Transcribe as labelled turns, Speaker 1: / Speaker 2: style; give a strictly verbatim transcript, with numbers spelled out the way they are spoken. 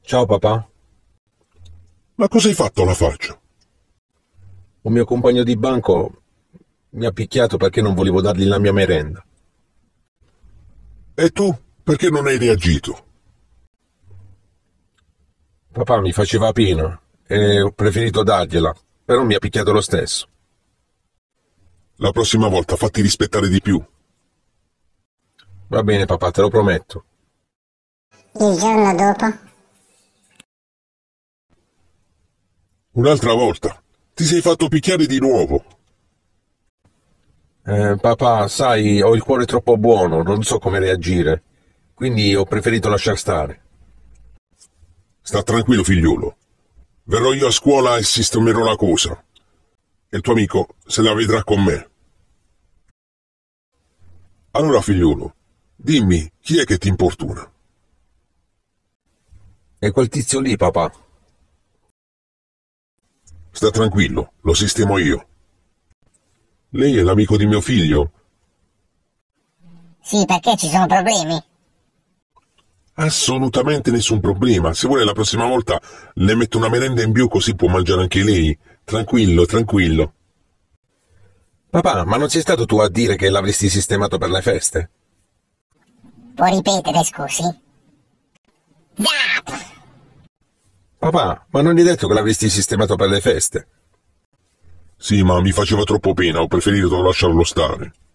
Speaker 1: Ciao papà,
Speaker 2: Ma cosa hai fatto alla faccia?
Speaker 1: un mio compagno di banco mi ha picchiato perché non volevo dargli la mia merenda.
Speaker 2: E tu? Perché non hai reagito?
Speaker 1: Papà mi faceva pena e ho preferito dargliela, però mi ha picchiato lo stesso.
Speaker 2: La prossima volta fatti rispettare di più.
Speaker 1: Va bene papà, te lo prometto.
Speaker 3: Il giorno dopo,
Speaker 2: Un'altra volta. Ti sei fatto picchiare di nuovo.
Speaker 1: Eh, papà, sai, ho il cuore troppo buono, non so come reagire, quindi ho preferito lasciar stare.
Speaker 2: Sta tranquillo, figliuolo. Verrò io a scuola e sistemerò la cosa. E il tuo amico se la vedrà con me. Allora, figliuolo, dimmi chi è che ti importuna.
Speaker 1: E quel tizio lì, papà.
Speaker 2: Sta tranquillo, lo sistemo io. Lei è l'amico di mio figlio?
Speaker 3: sì, perché ci sono problemi.
Speaker 2: Assolutamente nessun problema. Se vuole la prossima volta le metto una merenda in più così può mangiare anche lei. Tranquillo, tranquillo.
Speaker 1: Papà, ma non sei stato tu a dire che l'avresti sistemato per le feste?
Speaker 3: Può ripetere, scusi? Zap!
Speaker 1: Papà, ma non hai detto che l'avresti sistemato per le feste?
Speaker 2: Sì, ma mi faceva troppo pena, ho preferito lasciarlo stare.